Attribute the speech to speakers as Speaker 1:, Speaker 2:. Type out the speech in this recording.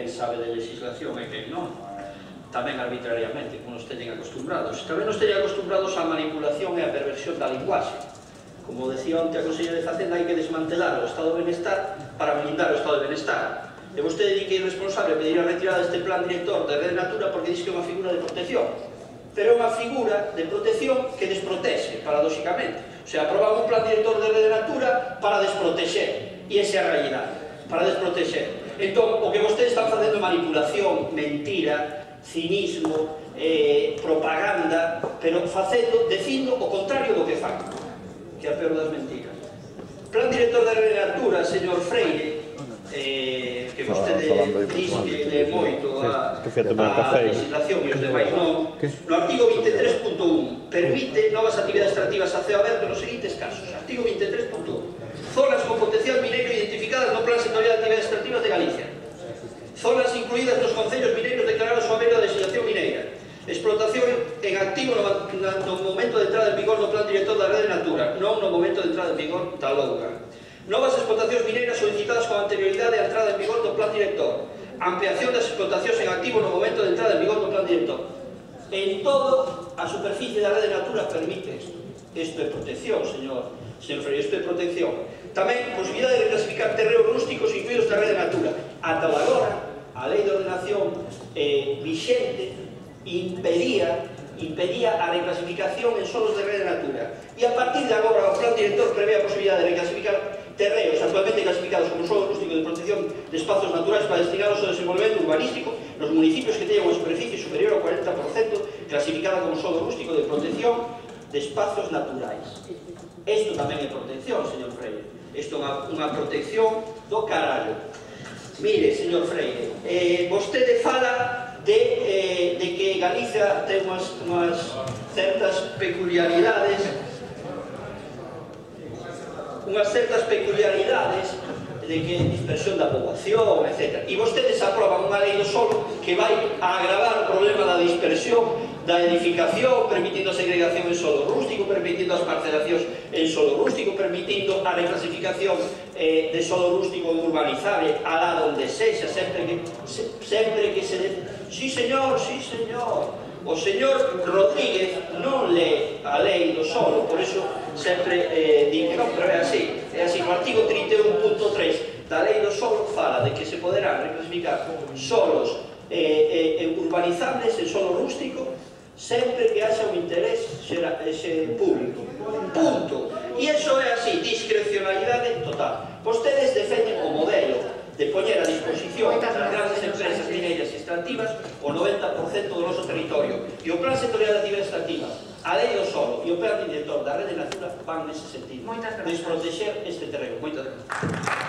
Speaker 1: quen sabe de legislación e quen non, tamén arbitrariamente, como nos teñen acostumbrados. Tamén nos teñen acostumbrados á manipulación e á perversión da linguaxe. Como decía onte a Conselleira de Facenda, hai que desmantelar o Estado de Benestar para blindar o Estado de Benestar. E vostede di que é irresponsable pedir a retirada deste plan director de Rede Natura porque diz que é unha figura de protección. Pero é unha figura de protección que desprotexe, paradóxicamente. O sea, aprobamos un plan director de Rede Natura para desprotexer. E esa é a realidade, para desprotexer. Entón, o que vostedes están facendo é manipulación, mentira, cinismo, propaganda, pero dicindo o contrario do que fan, que é a peor das mentiras. Plan director de Rede Natura, señor Freire, que vostede dice que é moito a legislación e os demais non, no artigo 23.1 permite novas actividades extractivas a ceo aberto nos seguintes casos. Artigo 23.1: zonas con potencial mineiro identificadas no Plan Sectorial de Actividades Extractivas de Galicia, zonas incluídas nos concellos mineiros declarados a ver a legislación mineira, explotación en activo no momento de entrada en vigor do Plan Director da Rede Natura, non no momento de entrada en vigor da LOUGA. Novas explotacións mineiras solicitadas con anterioridade a entrada en vigor do Plan Director. Ampliación das explotacións en activo no momento de entrada en vigor do Plan Director. En todo, a superficie da Rede Natura permite isto. Isto é protección, señor Freire, isto é protección. Tamén, posibilidade de reclasificar terreos rústicos incluídos na Rede Natura. Ata agora, a Lei de Ordenación vixente impedía a reclasificación en solos de Rede Natura. E a partir de agora, o Plan Director prevé a posibilidade de reclasificar terreos actualmente clasificados como solo rústico de protección de espacios naturales para destinarlos ao desenvolvemento urbanístico nos municipios que teñan unha superficie superior ao 40% clasificada como solo rústico de protección de espacios naturais. Isto tamén é protección, señor Freire. Isto é unha protección do carallo. Mire, señor Freire, vostede fala de que Galicia ten unhas certas peculiaridades de que dispersión da poboación, etc. E vostedes aproban unha lei do solo que vai a agravar o problema da dispersión da edificación, permitindo a segregación en solo rústico, permitindo as parcelacións en solo rústico, permitindo a reclasificación de solo rústico urbanizable alá onde sexa, sempre que se... Sí, señor, sí, señor. O señor Rodríguez non lee a lei do solo, por iso sempre di que non, pero é así. É así, no artigo 31.3 da lei do solo fala de que se poderán reclasificar solos urbanizables en solo rústico sempre que haxa un interés público. Punto. E iso é así, discrecionalidade total. Vostedes defenden o modelo de poñer a disposición das grandes empresas mineiras extractivas o 90% do noso territorio. E o Plan Sectorial de Actividades Extractivas, a lei do solo e o Plan Director da Rede Natura van nese sentido. Desprotexer este terreno. Moitas gracias.